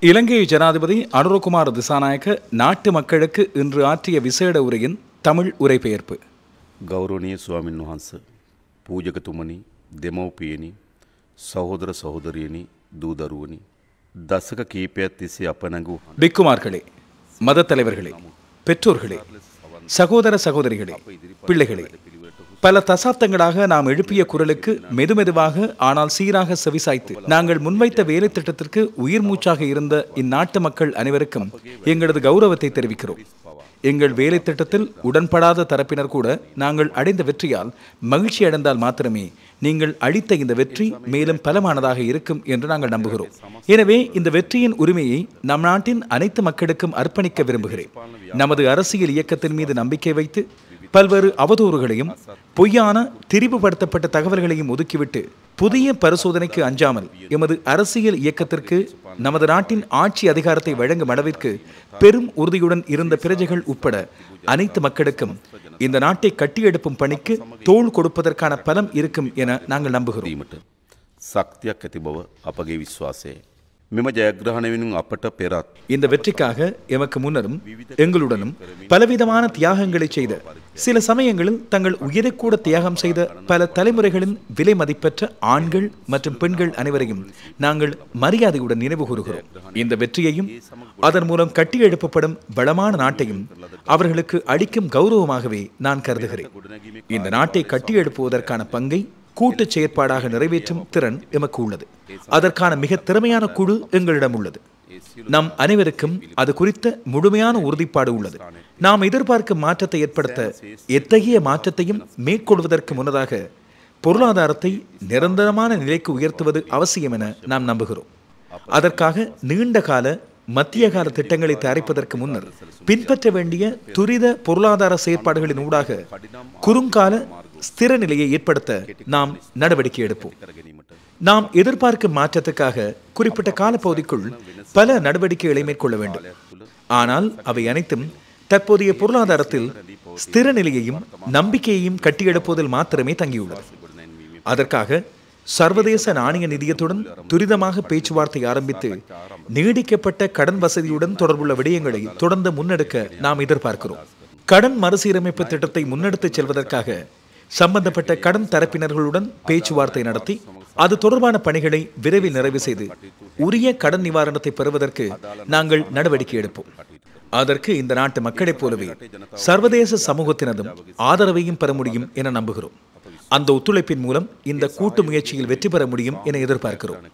இலங்கை ஜனாதிபதி அனுரகுமார் திசாநாயக்க நாட்டு மக்களுக்கு இன்று ஆற்றிய விசேட உரையின் தமிழ் உரைபெயர்ப்பு. ගෞරවනීය ස්වාමින් වහන්සේ, පූජකතුමනි, දෙමව්පියනි, සහෝදර සහෝදරියනි, දූ දරුවනි, දශක කීපයක් තිස්සේ අප නැඟූ பிக்குமார்களே, மத தலைவர்களே, பெற்றோர்களே, சகோதர சகோதரிகளே, பிள்ளைகளே, பல தசாப்தங்களாக நாம் எழுப்பிய குரலுக்கு மெதுமெதுவாக ஆனால் சீராக செவிசாய்த்து நாங்கள் முன்வைத்த வேலை திட்டத்திற்கு உயிர் மூச்சாக இருந்த இந்நாட்டு மக்கள் அனைவருக்கும் எங்களது கௌரவத்தை தெரிவிக்கிறோம். எங்கள் வேலை திட்டத்தில் உடன்படாத தரப்பினர் கூட நாங்கள் அடைந்த வெற்றியால் மகிழ்ச்சி அடைந்தால் மாத்திரமே நீங்கள் அளித்த இந்த வெற்றி மேலும் பலமானதாக இருக்கும் என்று நாங்கள் நம்புகிறோம். எனவே இந்த வெற்றியின் உரிமையை நம் நாட்டின் அனைத்து மக்களுக்கும் அர்ப்பணிக்க விரும்புகிறேன். நமது அரசியல் இயக்கத்தின் மீது நம்பிக்கை வைத்து பல்வேறு அவதூறுகளையும் பொய்யான திரிவுபடுத்தப்பட்ட தகவல்களையும் ஒதுக்கிவிட்டு புதிய பரிசோதனைக்கு அஞ்சாமல் எமது அரசியல் இயக்கத்திற்கு நமது நாட்டின் ஆட்சி அதிகாரத்தை வழங்கும் அளவிற்கு பெரும் உறுதியுடன் இருந்த பிரஜைகள் உட்பட அனைத்து மக்களுக்கும் இந்த நாட்டை கட்டியெழுப்பும் பணிக்கு தோள் கொடுப்பதற்கான பலம் இருக்கும் என நாங்கள் நம்புகிறோம். சக்திයක් ඇති බව අපගේ විශ්වාසය. මෙම ජයග්‍රහණය වෙනුවෙන් අපට පෙරත් இந்த வெற்றிக்காக எமக்கு முன்னரும் எங்களுடனும் பலவிதமான தியாகங்களை செய்த, சில சமயங்களில் தங்கள் உயிரை கூட தியாகம் செய்த பல தலைமுறைகளின் விலை மதிப்பெற்ற ஆண்கள் மற்றும் பெண்கள் அனைவரையும் நாங்கள் மரியாதையுடன் நினைவு கூறுகிறோம். இந்த வெற்றியையும் அதன் மூலம் கட்டியெழுப்பப்படும் வளமான நாட்டையும் அவர்களுக்கு அளிக்கும் கௌரவமாகவே நான் கருதுகிறேன். இந்த நாட்டை கட்டியெழுப்புவதற்கான பங்கை கூட்டு செயற்பாடாக நிறைவேற்றும் திறன் எமக்கு உள்ளது. அதற்கான மிக திறமையான குழு எங்களிடம் உள்ளது. நம் அனைவருக்கும் அது குறித்த முழுமையான உறுதிப்பாடு உள்ளது. நாம் எதிர்பார்க்கும் மாற்றத்தை ஏற்படுத்த எத்தகைய மாற்றத்தையும் மேற்கொள்வதற்கு முன்னதாக பொருளாதாரத்தை நிரந்தரமான நிலைக்கு உயர்த்துவது அவசியம் என நாம் நம்புகிறோம். அதற்காக நீண்ட கால மத்திய கால திட்டங்களை தயாரிப்பதற்கு முன்னர் பின்பற்ற வேண்டிய துரித பொருளாதார செயற்பாடுகளின் ஊடாக குறுங்கால ஸ்திர நிலையை ஏற்படுத்த நாம் நடவடிக்கை எடுப்போம். நாம் எதிர்பார்க்கும் மாற்றத்துக்காக குறிப்பிட்ட காலப்பகுதிக்குள் பல நடவடிக்கைகளை மேற்கொள்ள வேண்டும். ஆனால் அவை அனைத்தும் தற்போதைய பொருளாதாரத்தில் ஸ்திர நிலையையும் நம்பிக்கையையும் கட்டியெழுப்புவதில் மாத்திரமே தங்கியுள்ளது. அதற்காக சர்வதேச நாணய நிதியத்துடன் துரிதமாக பேச்சுவார்த்தை ஆரம்பித்து நீடிக்கப்பட்ட கடன் வசதியுடன் தொடர்புள்ள விடயங்களை தொடர்ந்து முன்னெடுக்க நாம் எதிர்பார்க்கிறோம். கடன் மறுசீரமைப்பு திட்டத்தை முன்னெடுத்துச் செல்வதற்காக சம்பந்தப்பட்ட கடன் தரப்பினர்களுடன் பேச்சுவார்த்தை நடத்தி அது தொடர்பான பணிகளை விரைவில் நிறைவு செய்து உரிய கடன் நிவாரணத்தை பெறுவதற்கு நாங்கள் நடவடிக்கை எடுப்போம். அதற்கு இந்த நாட்டு மக்களைப் போலவே சர்வதேச சமூகத்தினதும் ஆதரவையும் பெற முடியும் என நம்புகிறோம். அந்த ஒத்துழைப்பின் மூலம் இந்த கூட்டு முயற்சியில் வெற்றி பெற முடியும் என எதிர்பார்க்கிறோம்.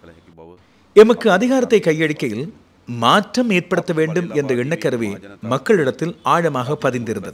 எமக்கு அதிகாரத்தை கையளிக்கையில் மாற்றம் ஏற்படுத்த வேண்டும் என்ற எண்ணக்கருவே மக்களிடத்தில் ஆழமாக பதிந்திருந்தது.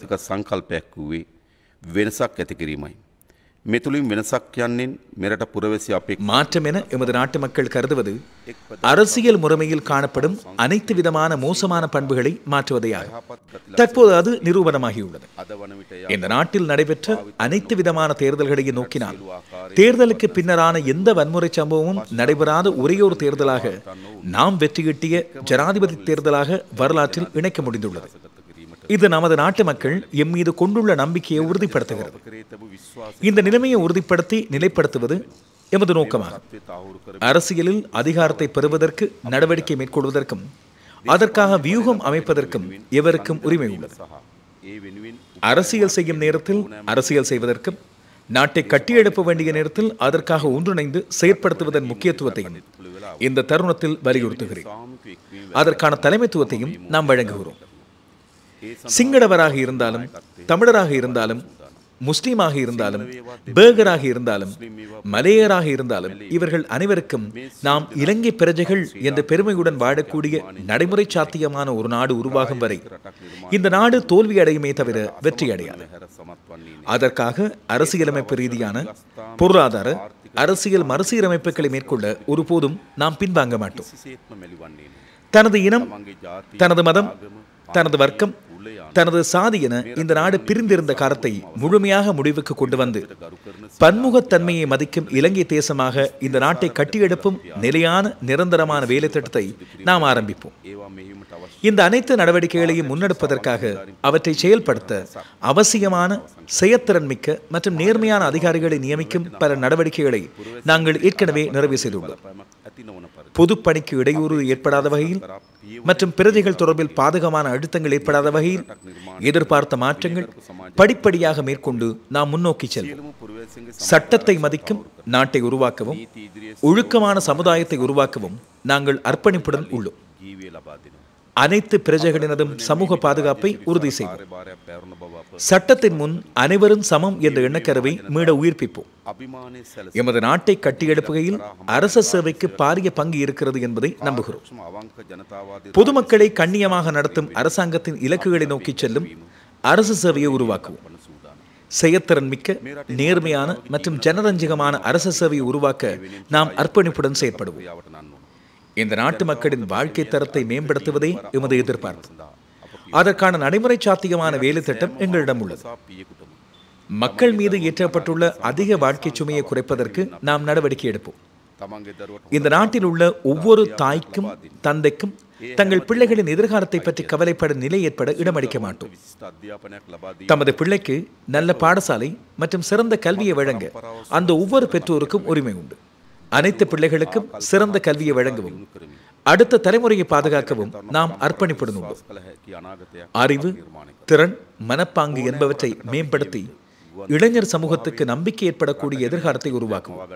වෙනසක් ඇති කිරීමයි. මේ තුලින් වෙනසක් යන්නේ මෙරට පුරවැසි අපේ மாற்றம் என எமது நாட்டு மக்கள் கருதுவது அரசியல் முறைமையில் காணப்படும் அனைத்து விதமான மோசமான பண்புகளை மாற்றுவதையாகும். தற்போது அது நிரூபணமாகியுள்ளது. இந்த நாட்டில் நடைபெற்ற அனைத்து விதமான தேர்தல்களையும் நோக்கினால் தேர்தலுக்கு பின்னரான எந்த வன்முறை சம்பவமும் நடைபெறாத ஒரேயொரு தேர்தலாக நாம் வெற்றியீட்டிய ஜனாதிபதி தேர்தலாக வரலாற்றில் இணைக்க முடிந்துள்ளது. இது நமது நாட்டு மக்கள் எம் மீது கொண்டுள்ள நம்பிக்கையை உறுதிப்படுத்துகிறது. இந்த நிலைமையை உறுதிப்படுத்தி நிலைப்படுத்துவது எமது நோக்கமாகும். அரசியலில் அதிகாரத்தை பெறுவதற்கு நடவடிக்கை மேற்கொள்வதற்கும் அதற்காக வியூகம் அமைப்பதற்கும் எவருக்கும் உரிமை உள்ளது. அரசியல் செய்யும் நேரத்தில் அரசியல் செய்வதற்கும் நாட்டை கட்டியெழுப்ப வேண்டிய நேரத்தில் அதற்காக ஒன்றிணைந்து செயற்படுத்துவதன் முக்கியத்துவத்தையும் இந்த தருணத்தில் வலியுறுத்துகிறேன். அதற்கான தலைமைத்துவத்தையும் நாம் வழங்குகிறோம். சிங்களவராக இருந்தாலும், தமிழராக இருந்தாலும், முஸ்லீமாக இருந்தாலும், பேகராக இருந்தாலும், மலையராக இருந்தாலும் இவர்கள் அனைவருக்கும் நாம் இலங்கை பிரஜைகள் என்ற பெருமையுடன் வாழக்கூடிய நடைமுறை சாத்தியமான ஒரு நாடு உருவாகும் வரை இந்த நாடு தோல்வி அடையுமே தவிர வெற்றி அடையாது. அதற்காக அரசியலமைப்பு ரீதியான பொருளாதார அரசியல் மறுசீரமைப்புகளை மேற்கொள்ள ஒருபோதும் நாம் பின்வாங்க மாட்டோம். தனது இனம், தனது மதம், தனது வர்க்கம், தனது சாதி என இந்த நாடு பிரிந்திருந்த காலத்தை முழுமையாக முடிவுக்கு கொண்டு வந்து பன்முகத்தன்மையை மதிக்கும் இலங்கை தேசமாக இந்த நாட்டை கட்டியெழுப்பும் நிலையான நிரந்தரமான வேலை திட்டத்தை நாம் ஆரம்பிப்போம். இந்த அனைத்து நடவடிக்கைகளையும் முன்னெடுப்பதற்காக அவற்றை செயல்படுத்த அவசியமான செயற்திறன் மிக்க மற்றும் நேர்மையான அதிகாரிகளை நியமிக்கும் பல நடவடிக்கைகளை நாங்கள் ஏற்கனவே நிறைவு செய்துள்ளோம். பொதுப்பணிக்கு இடையூறு ஏற்படாத வகையில் மற்றும் பிரஜைகள் தொடர்பில் பாதகமான அழுத்தங்கள் ஏற்படாத வகையில் எதிர்பார்த்த மாற்றங்கள் படிப்படியாக மேற்கொண்டு நாம் முன்னோக்கி செல்வோம். சட்டத்தை மதிக்கும் நாட்டை உருவாக்கவும் ஒழுக்கமான சமுதாயத்தை உருவாக்கவும் நாங்கள் அர்ப்பணிப்புடன் உள்ளோம். அனைத்து பிரஜைகளினதும் சமூக பாதுகாப்பை உறுதி செய்வோம். சட்டத்தின் முன் அனைவரும் சமம் என்ற எண்ணக்கருவை மீள உயிர்ப்பிப்போம். எமது நாட்டை கட்டியெழுப்புகையில் அரச சேவைக்கு பாரிய பங்கு இருக்கிறது என்பதை நம்புகிறோம். பொதுமக்களை கண்ணியமாக நடத்தும் அரசாங்கத்தின் இலக்குகளை நோக்கி செல்லும் அரசு சேவையை உருவாக்குவோம். செயற்திறன் மிக்க, நேர்மையான மற்றும் ஜனரஞ்சகமான அரச சேவையை உருவாக்க நாம் அர்ப்பணிப்புடன் செயற்படுவோம். இந்த நாட்டு மக்களின் வாழ்க்கை தரத்தை மேம்படுத்துவதே எமது எதிர்பார்ப்பு. அதற்கான நடைமுறை சாத்தியமான வேலை திட்டம் எங்களிடம் உள்ளது. மக்கள் மீது ஏற்றப்பட்டுள்ள அதிக வாழ்க்கை சுமையை குறைப்பதற்கு நாம் நடவடிக்கை எடுப்போம். இந்த நாட்டில் உள்ள ஒவ்வொரு தாய்க்கும் தந்தைக்கும் தங்கள் பிள்ளைகளின் எதிர்காலத்தை பற்றி கவலைப்பட நிலை ஏற்பட இடமளிக்க மாட்டோம். தமது பிள்ளைக்கு நல்ல பாடசாலை மற்றும் சிறந்த கல்வியை வழங்க அந்த ஒவ்வொரு பெற்றோருக்கும் உரிமை உண்டு. அனைத்து பிள்ளைகளுக்கும் சிறந்த கல்வியை வழங்கவும் அடுத்த தலைமுறையை பாதுகாக்கவும் நாம் அர்ப்பணிப்புடன் உள்ளோம். அறிவு, திறன், மனப்பாங்கு என்பவற்றை மேம்படுத்தி இளைஞர் சமூகத்துக்கு நம்பிக்கை ஏற்படக்கூடிய எதிர்காலத்தை உருவாக்குவோம்.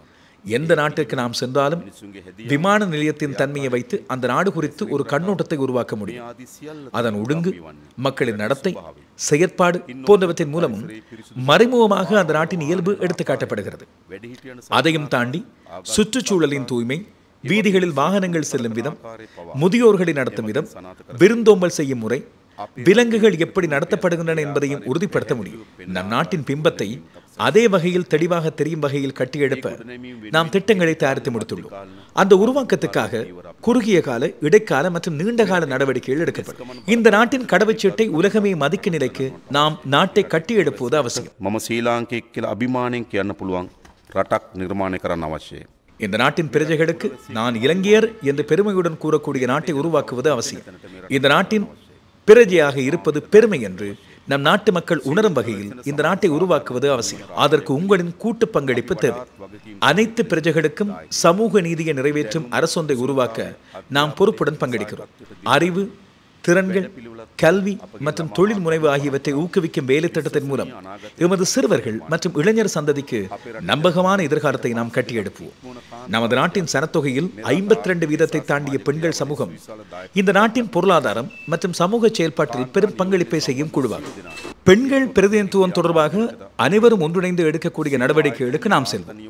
எந்த நாட்டிற்கு நாம் சென்றாலும் விமான நிலையத்தின் தன்மையை வைத்து அந்த நாடு குறித்து ஒரு கண்ணோட்டத்தை உருவாக்க முடியும். அதன் ஒழுங்கு, மக்களின் நடத்தை, செயற்பாடு போன்றவற்றின் மூலமும் மறைமுகமாக அந்த நாட்டின் இயல்பு எடுத்து காட்டப்படுகிறது. அதையும் தாண்டி சுற்றுச்சூழலின் தூய்மை, வீதிகளில் வாகனங்கள் செல்லும் விதம், முதியோர்களை நடத்தும் விதம், விருந்தோம்பல் செய்யும் முறை, விலங்குகள் எப்படி நடத்தப்படுகின்றன என்பதையும் உறுதிப்படுத்த முடியும். நம் நாட்டின் பிம்பத்தை அதே வகையில் தெளிவாக தெரியும் வகையில் கட்டியெழுப்ப நாம் திட்டங்களை தயாரித்து முடித்துள்ளோம். அந்த உருவாக்கத்துக்காக குறுகிய கால, இடைக்கால மற்றும் நீண்டகால நடவடிக்கைகள் எடுக்கப்படும். இந்த நாட்டின் கடவுச்சீட்டை உலகமே மதிக்க நிலைக்கு நாம் நாட்டை கட்டியெழுப்புவது அவசியம். මම ශ්‍රී ලාංකිකයෙක් කියලා අභිමාණයෙන් කියන්න පුළුවන් රටක් නිර්මාණය කරන්න අවශ්‍යයි. இந்த நாட்டின் பிரஜைகளுக்கு நான் இலங்கையர் என்று பெருமையுடன் கூறக்கூடிய நாட்டை உருவாக்குவது அவசியம். இந்த நாட்டின் பிரஜையாக இருப்பது பெருமை என்று நம் நாட்டு மக்கள் உணரும் வகையில் இந்த நாட்டை உருவாக்குவது அவசியம். அதற்கு உங்களின் கூட்டு பங்களிப்பு தேவை. அனைத்து பிரஜைகளுக்கும் சமூக நீதியை நிறைவேற்றும் அரசொன்றை உருவாக்க நாம் பொறுப்புடன் பங்கெடுக்கிறோம். அறிவு, திறன்கள், கல்வி மற்றும் தொழில் முனைவு ஆகியவற்றை ஊக்குவிக்கும் வேலை திட்டத்தின் மூலம் எமது சிறுவர்கள் மற்றும் இளைஞர் சந்ததிக்கு நம்பகமான எதிர்காலத்தை நாம் கட்டியெழுப்புவோம். நமது நாட்டின் சனத்தொகையில் 52% தாண்டிய பெண்கள் சமூகம் இந்த நாட்டின் பொருளாதாரம் மற்றும் சமூக செயல்பாட்டில் பெரும் பங்களிப்பை செய்யும் குழுவாகும். பெண்கள் பிரதிநிதித்துவம் தொடர்பாக அனைவரும் ஒன்றிணைந்து எடுக்கக்கூடிய நடவடிக்கைகளுக்கு நாம் செல்வோம்.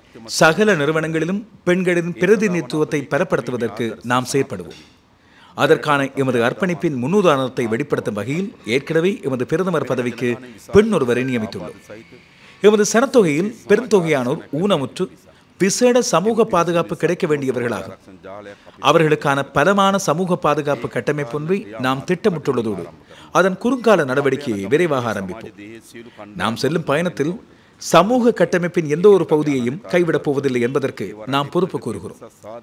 சகல நிறுவனங்களிலும் பெண்களின் பிரதிநிதித்துவத்தை பலப்படுத்துவதற்கு நாம் செயற்படுவோம். அதற்கான எமது அர்ப்பணிப்பின் முன்னுதாரணத்தை வெளிப்படுத்தும் வகையில் ஏற்கனவே எமது பிரதமர் பதவிக்கு பெண் ஒருவரை நியமித்துள்ளோம். எமது சனத்தொகையில் பெருந்தொகையானோர் ஊனமுற்று விசேட சமூக பாதுகாப்பு கிடைக்க வேண்டியவர்களாகும். அவர்களுக்கான பலமான சமூக பாதுகாப்பு கட்டமைப்பொன்றை நாம் திட்டமிட்டுள்ளதோடு அதன் குறுங்கால நடவடிக்கையை விரைவாக ஆரம்பிப்போம். நாம் செல்லும் பயணத்தில் சமூக கட்டமைப்பின் எந்த ஒரு பகுதியையும் கைவிடப் போவதில்லை என்பதற்கு நாம் பொறுப்பு கூறுகிறோம்.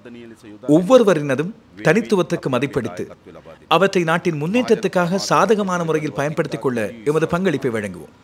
ஒவ்வொருவரினதும் தனித்துவத்துக்கு மதிப்பளித்து அவற்றை நாட்டின் முன்னேற்றத்துக்காக சாதகமான முறையில் பயன்படுத்திக் கொள்ள எமது பங்களிப்பை வழங்குவோம்.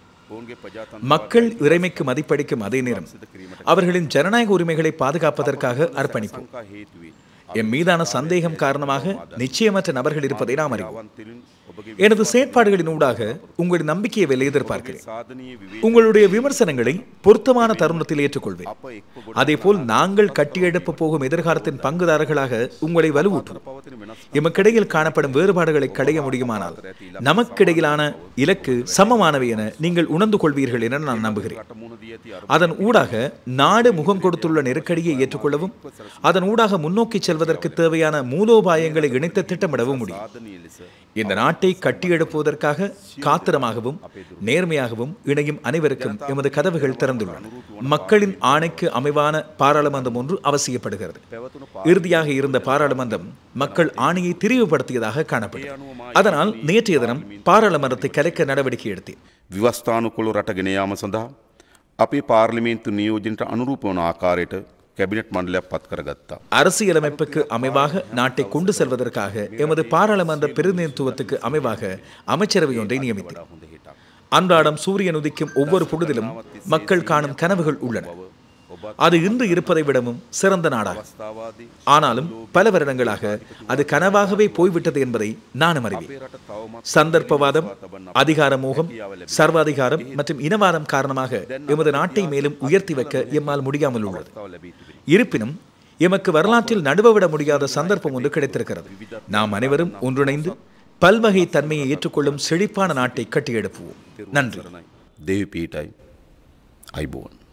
மக்கள் இறைமைக்கு மதிப்பளிக்கும் அதே நேரம் அவர்களின் ஜனநாயக உரிமைகளை பாதுகாப்பதற்காக அர்ப்பணிப்போம். எம் மீதான சந்தேகம் காரணமாக நிச்சயமற்ற நபர்கள் இருப்பதை நாம் அறிவோம். எனது செயற்பாடுகளின் ஊடாக உங்களின் நம்பிக்கையை வெல்ல எதிர்பார்க்கிறேன். உங்களுடைய விமர்சனங்களை பொருத்தமான தருணத்தில் ஏற்றுக்கொள்வேன். அதேபோல் நாங்கள் கட்டியெழுப்ப போகும் எதிர்காலத்தின் பங்குதாரர்களாக உங்களை வலுவூட்டும். எமக்கிடையில் காணப்படும் வேறுபாடுகளை கடைய முடியுமானால் நமக்கிடையிலான இலக்கு சமமானவை என நீங்கள் உணர்ந்து கொள்வீர்கள் என நான் நம்புகிறேன். அதன் ஊடாக நாடு முகம் கொடுத்துள்ள நெருக்கடியை ஏற்றுக்கொள்ளவும் அதன் ஊடாக முன்னோக்கி செல்வதற்கு தேவையான மூலோபாயங்களை இணைத்து திட்டமிடவும் முடியும். இந்த நாட்டை கட்டியெழுப்புவதற்காக காத்திரமாகவும் நேர்மையாகவும் இணையும் அனைவருக்கும் எமது கதவுகள் திறந்துள்ளன. மக்களின் ஆணைக்கு அமைவான பாராளுமன்றம் ஒன்று அவசியப்படுகிறது. இறுதியாக இருந்த பாராளுமன்றம் மக்கள் ஆணையை திரிவுபடுத்தியதாக காணப்பட்டது. அதனால் நேற்றைய தினம் பாராளுமன்றத்தை கலைக்க நடவடிக்கை எடுத்தேன். විවස්ථානුකූල රට ගෙන යාම සඳහා අපේ පාර්ලිමේන්තු නියෝජනයට අනුරූප වන ආකාරයට கேபினட் மண்டலம் பத் கரகத்தா. அரசியலமைப்புக்கு அமைவாக நாட்டை கொண்டு செல்வதற்காக எமது பாராளுமன்ற பிரதிநிதித்துவத்துக்கு அமைவாக அமைச்சரவை ஒன்றை நியமித்தார். அன்றாடம் சூரியன் உதிக்கும் ஒவ்வொரு பொழுதிலும் மக்கள் காணும் கனவுகள் உள்ளன. அது இன்று இருப்பதை விடவும் சிறந்த நாடாகும். ஆனாலும் பல வருடங்களாக அது கனவாகவே போய்விட்டது என்பதை நானும் அறிவேன். சந்தர்ப்பவாதம், அதிகார மோகம், சர்வாதிகாரம் மற்றும் இனவாதம் காரணமாக எமது நாட்டை மேலும் உயர்த்தி வைக்க எம்மால் முடியாமல் உள்ளது. இருப்பினும் எமக்கு வரலாற்றில் நடுவவிட முடியாத சந்தர்ப்பம் ஒன்று கிடைத்திருக்கிறது. நாம் அனைவரும் ஒன்றிணைந்து பல்வகை தன்மையை ஏற்றுக்கொள்ளும் செழிப்பான நாட்டை கட்டியெழுப்புவோம். நன்றி. දේවි පීඨයි අයිබෝන්